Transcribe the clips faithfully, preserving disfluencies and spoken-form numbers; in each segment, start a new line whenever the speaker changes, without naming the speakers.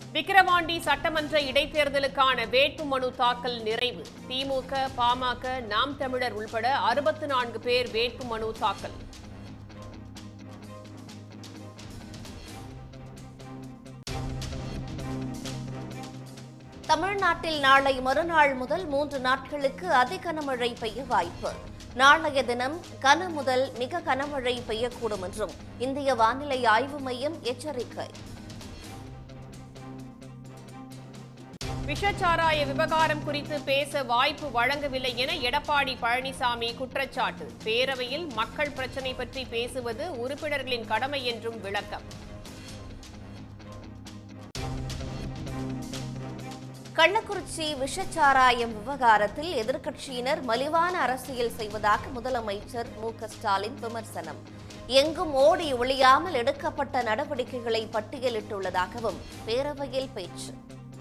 விக்கிரவாண்டி சட்டமன்ற இடைத்தேர்தலுக்கான வேட்புமனு தாக்கல் நிறைவு. திமுக, பாமக, நாம் தமிழர் உள்பட அறுபத்து நான்கு பேர் வேட்புமனு தாக்கல்.
தமிழ்நாட்டில் நாளை மறுநாள் முதல் மூன்று நாட்களுக்கு அதி கனமழை பெய்ய வாய்ப்பு. நாளைய தினம் கன முதல் மிக கனமழை பெய்யக்கூடும் என்றும் இந்திய வானிலை ஆய்வு மையம் எச்சரிக்கை.
விஷச்சாராய விவகாரம் குறித்து பேச வாய்ப்பு வழங்கவில்லை என எடப்பாடி பழனிசாமி குற்றச்சாட்டு. பேரவையில் மக்கள் பிரச்சினை பற்றி பேசுவது உறுப்பினர்களின் கடமை என்றும் விளக்கம்.
கள்ளக்குறிச்சி விஷச்சாராயம் விவகாரத்தில் எதிர்க்கட்சியினர் மலிவான அரசியல் செய்வதாக முதலமைச்சர் மு க ஸ்டாலின் விமர்சனம். எங்கும் ஓடி ஒளியாமல் எடுக்கப்பட்ட நடவடிக்கைகளை பட்டியலிட்டுள்ளதாகவும் பேரவையில் பேச்சு.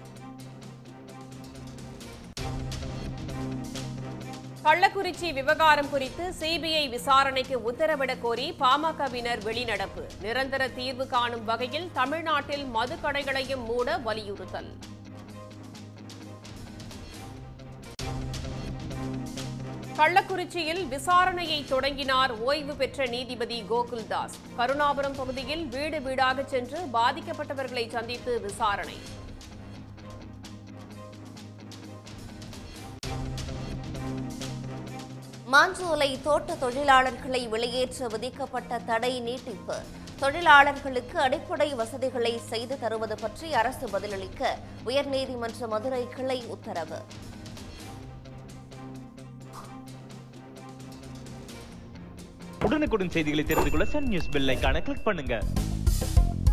கள்ளக்குறிச்சி விவகாரம் குறித்து சிபிஐ விசாரணைக்கு உத்தரவிடக் கோரி பாமகவினர் வெளிநடப்பு. நிரந்தர தீர்வு காணும் வகையில் தமிழ்நாட்டில் மதுக்கடைகளையும் மூட வலியுறுத்தல். கள்ளக்குறிச்சியில் விசாரணையை தொடங்கினார் ஓய்வு பெற்ற நீதிபதி கோகுல்தாஸ். கருணாபுரம் பகுதியில் வீடு வீடாக சென்று பாதிக்கப்பட்டவர்களை சந்தித்து விசாரணை.
மாஞ்சோலை தோட்ட தொழிலாளர்களை வெளியேற்ற விதிக்கப்பட்ட தடை நீட்டிப்பு. தொழிலாளர்களுக்கு அடிப்படை வசதிகளை செய்து தருவது பற்றி அரசு பதிலளிக்க உயர்நீதிமன்ற மதுரை கிளை உத்தரவு.
உடனுக்குடன் செய்திகளை தெரிந்து கொள்ள சன் நியூஸ் பெல் ஐகானை கிளிக் பண்ணுங்க.